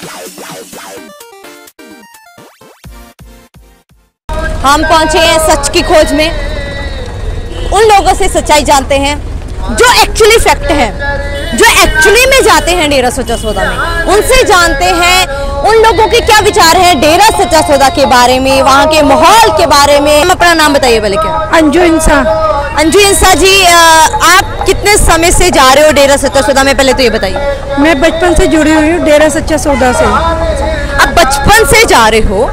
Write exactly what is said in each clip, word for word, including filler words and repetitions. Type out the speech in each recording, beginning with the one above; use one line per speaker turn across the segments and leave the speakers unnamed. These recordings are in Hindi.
हम पहुंचे हैं सच की खोज में, उन लोगों से सच्चाई जानते हैं जो एक्चुअली फैक्ट है, जो एक्चुअली में जाते हैं डेरा सच्चा सौदा में, उनसे जानते हैं उन लोगों के क्या विचार हैं डेरा सच्चा सौदा के बारे में, वहाँ के माहौल के बारे में। हम अपना नाम बताइए पहले। क्या?
अंजू इंसान।
अंजू इंसान जी, आप कितने समय से जा रहे हो डेरा सच्चा सौदा में, पहले तो ये बताइए।
मैं बचपन से जुड़ी हुई हूँ डेरा सच्चा सौदा से।
आप बचपन से जा रहे हो,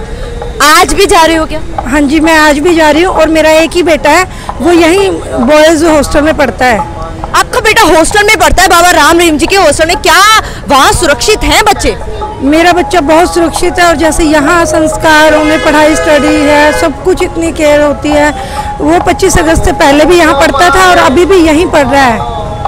आज भी जा रहे हो क्या?
हाँ जी, मैं आज भी जा रही हूँ और मेरा एक ही बेटा है, वो यहीं बॉयज हॉस्टल में पढ़ता है।
आपका बेटा हॉस्टल में पढ़ता है, बाबा राम रहीम जी के हॉस्टल में? क्या वहाँ सुरक्षित हैं बच्चे?
मेरा बच्चा बहुत सुरक्षित है और जैसे यहाँ संस्कार, उन्हें पढ़ाई स्टडी है, सब कुछ इतनी केयर होती है। वो पच्चीस अगस्त से पहले भी यहाँ पढ़ता था और अभी भी यहीं पढ़ रहा है।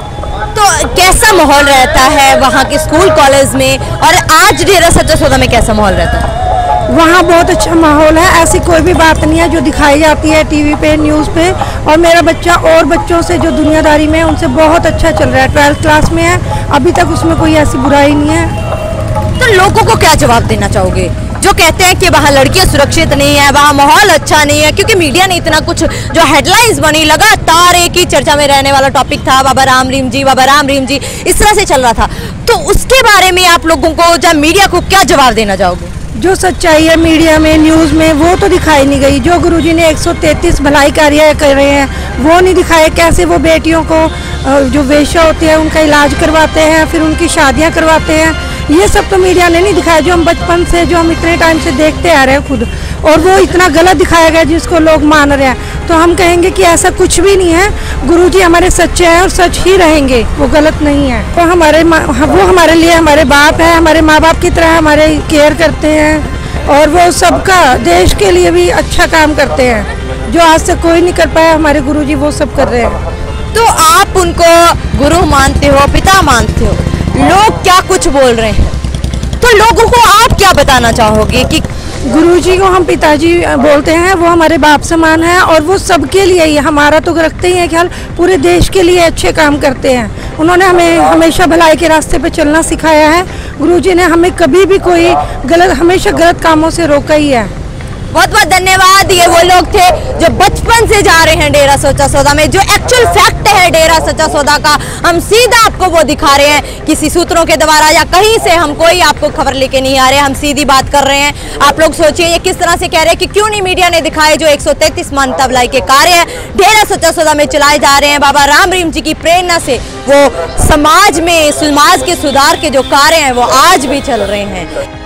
तो कैसा माहौल रहता है वहाँ के स्कूल कॉलेज में, और आज डेरा सच्चा सौदा में कैसा माहौल रहता है?
वहाँ बहुत अच्छा माहौल है, ऐसी कोई भी बात नहीं है जो दिखाई जाती है टीवी पे, न्यूज़ पे। और मेरा बच्चा और बच्चों से जो दुनियादारी में है उनसे बहुत अच्छा चल रहा है। ट्वेल्थ क्लास में है, अभी तक उसमें कोई ऐसी बुराई नहीं है।
तो लोगों को क्या जवाब देना चाहोगे जो कहते हैं कि वहाँ लड़कियां सुरक्षित नहीं है, वहाँ माहौल अच्छा नहीं है? क्योंकि मीडिया ने इतना कुछ, जो हेडलाइंस बनी, लगातार एक ही चर्चा में रहने वाला टॉपिक था, बाबा राम रहीम जी, बाबा राम रहीम जी, इस तरह से चल रहा था। तो उसके बारे में आप लोगों को, जब मीडिया को, क्या जवाब देना चाहोगे?
जो सच्चाई है मीडिया में, न्यूज़ में, वो तो दिखाई नहीं गई। जो गुरुजी ने एक सौ तैंतीस भलाई कार्य कर रहे हैं वो नहीं दिखाए। कैसे वो बेटियों को जो वेश्या होती है उनका इलाज करवाते हैं, फिर उनकी शादियां करवाते हैं, ये सब तो मीडिया ने नहीं दिखाया, जो हम बचपन से, जो हम इतने टाइम से देखते आ रहे हैं खुद। और वो इतना गलत दिखाया गया जिसको लोग मान रहे हैं। तो हम कहेंगे कि ऐसा कुछ भी नहीं है, गुरुजी हमारे सच्चे हैं और सच ही रहेंगे, वो गलत नहीं है। तो हमारे वो हमारे लिए हमारे बाप है, हमारे माँ बाप की तरह हमारे केयर करते हैं और वो सबका, देश के लिए भी अच्छा काम करते हैं। जो आज तक कोई नहीं कर पाया, हमारे गुरुजी वो सब कर रहे हैं।
तो आप उनको गुरु मानते हो, पिता मानते हो, लोग क्या कुछ बोल रहे हैं, तो लोगों को आप क्या बताना चाहोगे? कि
गुरुजी को हम पिताजी बोलते हैं, वो हमारे बाप समान है और वो सबके लिए ही, हमारा तो रखते ही है ख्याल, पूरे देश के लिए अच्छे काम करते हैं। उन्होंने हमें हमेशा भलाई के रास्ते पे चलना सिखाया है। गुरुजी ने हमें कभी भी कोई गलत, हमेशा गलत कामों से रोका ही है।
बहुत बहुत धन्यवाद। ये वो लोग थे जो बचपन से जा रहे हैं डेरा सच्चा सौदा में, जो एक्चुअल फैक्ट है डेरा सच्चा सौदा का, हम सीधा आपको वो दिखा रहे हैं। किसी सूत्रों के द्वारा या कहीं से हम कोई आपको खबर लेके नहीं आ रहे, हम सीधी बात कर रहे हैं। आप लोग सोचिए ये किस तरह से कह रहे हैं कि क्यों नहीं मीडिया ने दिखाए जो एक सौ तैंतीस मानवता भलाई के कार्य डेरा सच्चा सौदा में चलाए जा रहे हैं। बाबा राम रहीम जी की प्रेरणा से वो समाज में, समाज के सुधार के जो कार्य हैं वो आज भी चल रहे हैं।